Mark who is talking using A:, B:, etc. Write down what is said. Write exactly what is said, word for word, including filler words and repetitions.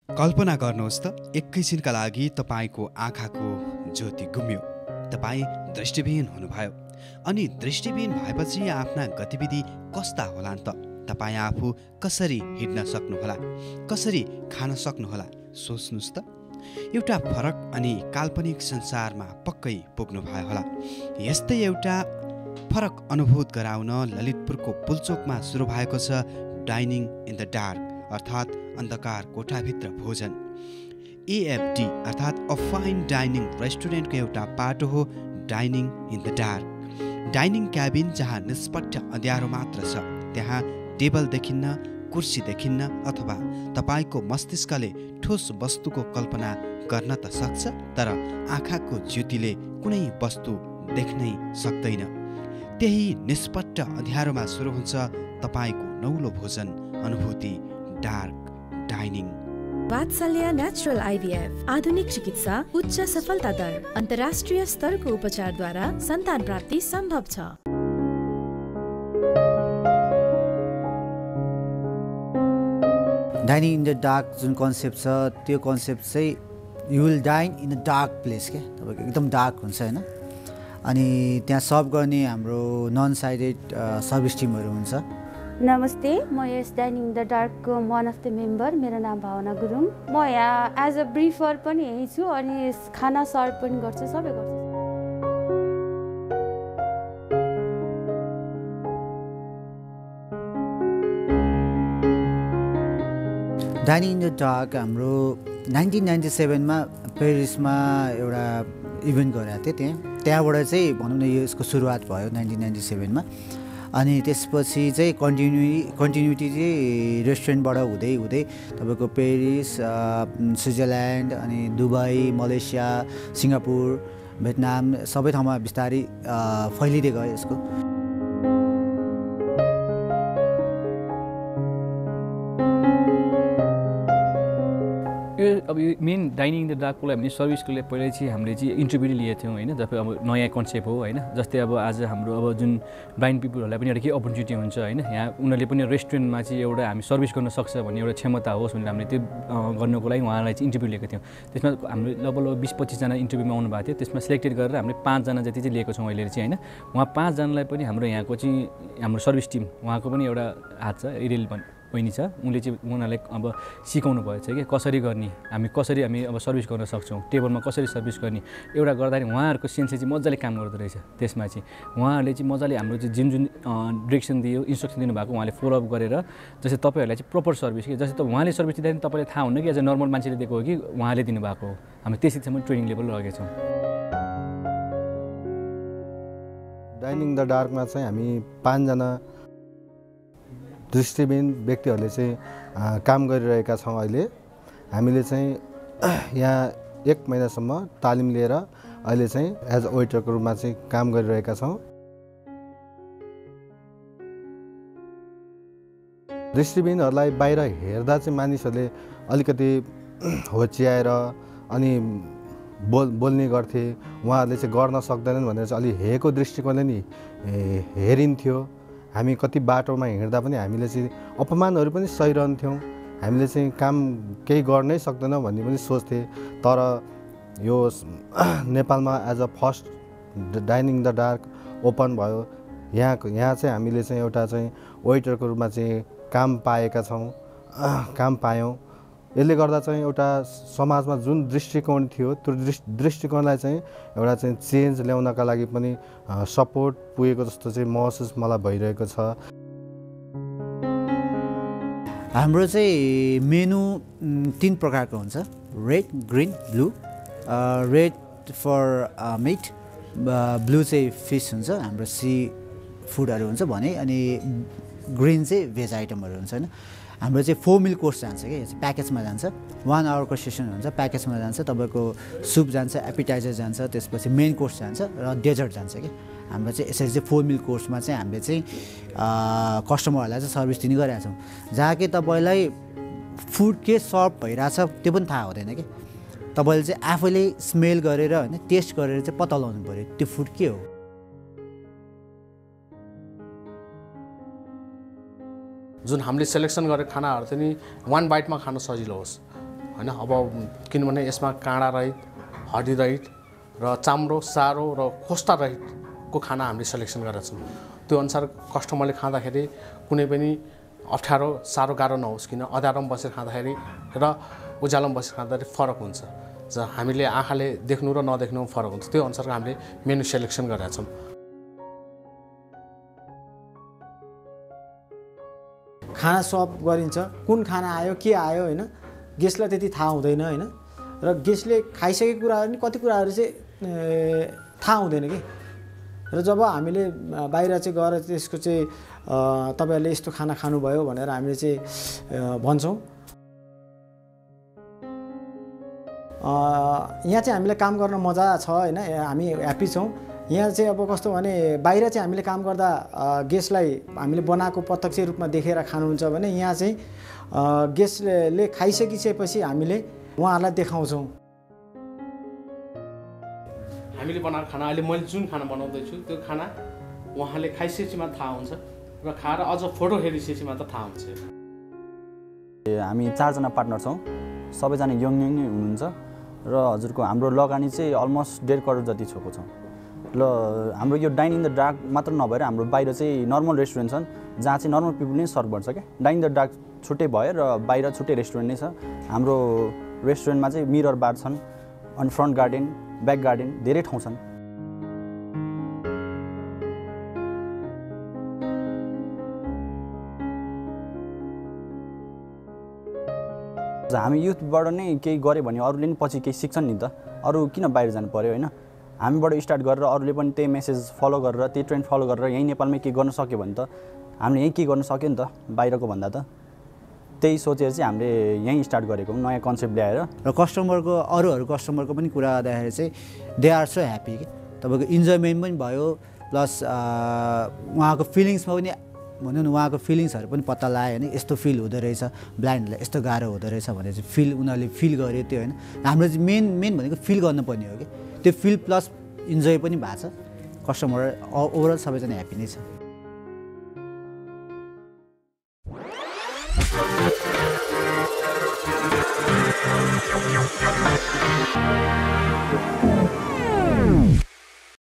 A: कल्पना गर्नुहोस् त एकैछिनका लागि तपाईँको आँखाको ज्योति गुम्यो, तपाईँ दृष्टिविहीन हुनुभयो। अनि दृष्टिविहीन भएपछि आफ्ना गतिविधि कस्ता होलान् त? तपाईँ आफू कसरी हिँड्न सक्नुहोला, कसरी खान सक्नुहोला, सोच्नुहोस् त। एउटा फरक अनि काल्पनिक संसारमा पक्कै पुग्नुभयो होला। यस्तै एउटा फरक अनुभूत गराउन ललितपुरको पुल्चोकमा सुरु भएको छ डाइनिङ इन द डार्क, अर्थात् अन्धकार कोठाभित्र भोजन। एएफडी अर्थात् अ फाइन डाइनिङ रेस्टुरेन्टको एउटा पाटो हो dining in the dark. Dining cabin जहाँ निष्पट्ट अँध्यारो मात्र छ, त्यहाँ टेबल देखिन्न, कुर्सी देखिन्न, अथवा तपाईँको मस्तिष्कले ठोस वस्तुको कल्पना गर्न त सक्छ, तर आँखाको ज्योतिले कुनै वस्तु देख्नै सक्दैन। त्यही निष्पट्ट अँध्यारोमा सुरु हुन्छ तपाईँको नौलो भोजन अनुभूति, dark dining.
B: Vatsalya natural IVF, आधुनिक चिकित्सा, उच्च सफलता दर, अन्तर्राष्ट्रिय स्तरको उपचारद्वारा सन्तान प्राप्ति सम्भव छ।
C: डाइनिङ इन द डार्क जुन कन्सेप्ट छ, त्यो कन्सेप्ट चाहिँ you will dine in a dark place के, तपाईँको एकदम डार्क हुन्छ होइन। अनि त्यहाँ सर्भ गर्ने हाम्रो नन साइडेड सर्भिस टिमहरू हुन्छ।
D: नमस्ते, म यस डाइनिङ द डार्कको वान अफ द मेम्बर। मेरो नाम भावना गुरुङ। म यहाँ एज अ ब्रिफर पनि यहीँ छु अनि खाना सर्भ पनि गर्छु, सबै गर्छु।
C: डाइनिङ इन द डार्क हाम्रो नाइन्टिन नाइन्टी सेभेनमा पेरिसमा एउटा इभेन्ट गरेको थियो। त्यहाँ त्यहाँबाट चाहिँ भनौँ न यसको सुरुवात भयो नाइन्टिन नाइन्टी सेभेनमा। अनि त्यसपछि चाहिँ कन्टिन्यु कन्टिन्युटी चाहिँ रेस्टुरेन्टबाट हुँदै हुँदै तपाईँको पेरिस, स्विजरल्यान्ड, अनि दुबई, मलेसिया, सिङ्गापुर, भियतनाम सबै ठाउँमा बिस्तारै फैलिँदै गयो यसको।
E: अब यो मेन डाइनिङ इन द डार्कको लागि हामीले सर्भिसको लागि पहिला चाहिँ हामीले चाहिँ इन्टरभ्यू लिएको थियौँ होइन। जब अब नयाँ कन्सेप्ट हो होइन, जस्तै अब आज हाम्रो अब जुन ब्लाइन्ड पिपलहरूलाई पनि एउटा के अपर्च्युनिटी हुन्छ होइन, यहाँ उनीहरूले पनि रेस्टुरेन्टमा चाहिँ एउटा हामी सर्भिस गर्न सक्छ भन्ने एउटा क्षमता होस् भनेर हामीले त्यो गर्नको लागि उहाँलाई चाहिँ इन्टरभ्यू लिएको थियौँ। त्यसमा हाम्रो लगभग लगभग बिस पच्चिसजना इन्टरभ्यूमा आउनु भएको थियो। त्यसमा सिलेक्टेड गरेर हामीले पाँचजना जति चाहिँ लिएको छौँ अहिले चाहिँ होइन। उहाँ पाँचजनालाई पनि हाम्रो यहाँको चाहिँ हाम्रो सर्भिस टिम, उहाँको पनि एउटा हात छ, इरेल भन् बहिनी छ, उनले चाहिँ उनीहरूलाई अब सिकाउनु भएको छ कि कसरी गर्ने, हामी कसरी हामी अब सर्भिस गर्न सक्छौँ, टेबलमा कसरी सर्भिस गर्ने एउटा गर्दाखेरि उहाँहरूको सेन्सले चाहिँ मजाले काम गर्दो रहेछ। त्यसमा चाहिँ उहाँहरूले चाहिँ मजाले हाम्रो चाहिँ जुन जुन डिरेक्सन दियो, इन्स्ट्रक्सन दिनुभएको उहाँले फलोअप गरेर, जस्तै तपाईँहरूलाई चाहिँ प्रपर सर्भिस कि जस्तै त उहाँले सर्भिस दिँदाखेरि तपाईँलाई थाहा हुन्न कि एज अ नर्मल मान्छेले दिएको हो कि उहाँले दिनुभएको हो। हामी त्यसैसम्म ट्रेनिङ लेभल लगेका छौँ।
F: डाइनिङ द डार्कमा चाहिँ हामी पाँचजना दृष्टिविहीन व्यक्तिहरूले चाहिँ काम गरिरहेका छौँ। अहिले हामीले चाहिँ यहाँ एक महिनासम्म तालिम लिएर अहिले चाहिँ एज अ वेटरको रूपमा चाहिँ काम गरिरहेका छौँ। दृष्टिविहीनहरूलाई बाहिर हेर्दा चाहिँ मानिसहरूले अलिकति होच्याएर अनि बोल बोल्ने गर्थे, उहाँहरूले चाहिँ गर्न सक्दैनन् भनेर चाहिँ अलि हेको दृष्टिकोणले नि हेरिन्थ्यो। हामी कति बाटोमा हिँड्दा पनि हामीले चाहिँ अपमानहरू पनि सहिरहन्थ्यौँ। हामीले चाहिँ काम केही गर्नै सक्दैनौँ भन्ने पनि सोच्थे। तर यो नेपालमा as a first dining the dark open भयो, यहाँ यहाँ चाहिँ हामीले चाहिँ एउटा चाहिँ वेटरको रूपमा चाहिँ काम पाएका छौँ, काम पायौँ। यसले गर्दा चाहिँ एउटा समाजमा जुन दृष्टिकोण थियो त्यो दृष्टिकोणलाई चाहिँ एउटा चाहिँ चेन्ज ल्याउनका लागि पनि सपोर्ट पुगेको जस्तो चाहिँ महसुस मलाई भइरहेको छ।
C: हाम्रो चाहिँ मेनु तीन प्रकारको हुन्छ, red, green, blue. Red for meat, blue चाहिँ फिस हुन्छ, हाम्रो सी फुडहरू हुन्छ भने, अनि ग्रिन चाहिँ भेज आइटमहरू हुन्छ होइन। हाम्रो चाहिँ फोर मिल कोर्स जान्छ कि, यो चाहिँ प्याकेजमा जान्छ। वान आवरको सेसन हुन्छ, प्याकेजमा जान्छ। तपाईँको सुप जान्छ, एपिटाइजर जान्छ, त्यसपछि मेन कोर्स जान्छ र डेजर्ट जान्छ कि। हाम्रो चाहिँ यसरी चाहिँ फोर मिल कोर्समा चाहिँ हामीले चाहिँ कस्टमरहरूलाई चाहिँ सर्भिस दिने गरिरहेको छौँ, जहाँ कि तपाईँलाई फुड के सर्भ भइरहेछ त्यो पनि थाहा हुँदैन कि। तपाईँले चाहिँ आफैले स्मेल गरेर होइन, टेस्ट गरेर चाहिँ पत्ता लगाउनु पऱ्यो त्यो फुड के हो।
G: जुन हामीले सेलेक्सन गरेर खानाहरू चाहिँ नि वान बाइटमा खान सजिलो होस्। होइन। अब किनभने यसमा काँडा रहित, हड्डी रहित र चाम्रो, सारो र खोस्टा रहितको खाना हामीले सेलेक्सन गरेका छौँ। त्यो अनुसार कस्टमरले खाँदाखेरि कुनै पनि अप्ठ्यारो, साह्रो गाह्रो नहोस्, किन अँध्यारोमा बसेर खाँदाखेरि र उज्यालोमा बसेर खाँदाखेरि फरक हुन्छ। ज हामीले आँखाले देख्नु र नदेख्नुमा फरक हुन्छ। त्यो अनुसारको हामीले मेनु सेलेक्सन गरेका छौँ।
H: खाना सर्भ गरिन्छ, कुन खाना आयो, के आयो होइन, गेस्टलाई त्यति थाहा हुँदैन होइन। र गेस्टले खाइसकेको कुराहरू नि कति कुराहरू चाहिँ थाहा हुँदैन कि। र जब हामीले बाहिर चाहिँ गएर त्यसको चाहिँ तपाईँहरूले यस्तो खाना खानुभयो भनेर हामीले चाहिँ भन्छौँ। यहाँ चाहिँ हामीलाई काम गर्न मजा छ होइन, हामी ह्याप्पी छौँ। यहाँ चाहिँ अब कस्तो भने बाहिर चाहिँ हामीले काम गर्दा गेस्टलाई हामीले बनाएको प्रत्यक्ष रूपमा देखेर खानुहुन्छ भने यहाँ चाहिँ गेस्टले खाइसकिसकेपछि हामीले उहाँहरूलाई देखाउँछौँ।
G: हामीले बनाएको खाना अहिले मैले जुन खाना बनाउँदैछु त्यो खाना उहाँले खाइसकेपछि मात्र थाहा हुन्छ र खाएर अझ फोटो हेरिसकेपछि मात्र थाहा हुन्छ।
I: हामी चारजना पार्टनर छौँ, सबैजना यङ यङ नै हुनुहुन्छ र हजुरको हाम्रो लगानी चाहिँ अलमोस्ट डेढ करोड जति छोएको छ। ल हाम्रो यो डाइन इन द डार्क मात्र नभएर हाम्रो बाहिर चाहिँ नर्मल रेस्टुरेन्ट छन् जहाँ चाहिँ नर्मल पिपल नै सर्भ गर्छ क्या। डाइन इन द डार्क छुट्टै भयो र बाहिर छुट्टै रेस्टुरेन्ट नै छ। हाम्रो रेस्टुरेन्टमा चाहिँ मिरर बार छन्, अनि फ्रन्ट गार्डन, ब्याक गार्डन, धेरै ठाउँ छन्। हामी युथबाट नै केही गऱ्यो भने अरूले पनि पछि केही सिक्छन् नि त। अरू किन बाहिर जानु पऱ्यो होइन। हामीबाट स्टार्ट गरेर अरूले पनि त्यही मेसेज फलो गरेर, त्यही ट्रेन्ड फलो गरेर यहीँ नेपालमै केही गर्न सक्यो भने त हामीले यहीँ केही गर्न सक्यो नि त बाहिरको भन्दा त। त्यही सोचेर चाहिँ हामीले यहीँ स्टार्ट गरेको नयाँ कन्सेप्ट ल्याएर।
C: र कस्टमरको अरू अरू कस्टमरको पनि कुरा गर्दाखेरि चाहिँ दे आर सो ह्याप्पी कि तपाईँको इन्जोयमेन्ट पनि भयो, प्लस उहाँको फिलिङ्समा पनि भनौँ न उहाँको फिलिङ्सहरू पनि पत्ता लाग्यो होइन। यस्तो फिल हुँदो रहेछ, ब्लाइन्डलाई यस्तो गाह्रो हुँदो रहेछ भनेर चाहिँ फिल उनीहरूले फिल गर्यो त्यो होइन। हाम्रो चाहिँ मेन मेन भनेको फिल गर्नुपर्ने हो कि त्यो फिल प्लस इन्जोय पनि भएको छ। कस्टमर ओभरअल सबैजना ह्याप्पी नै छ।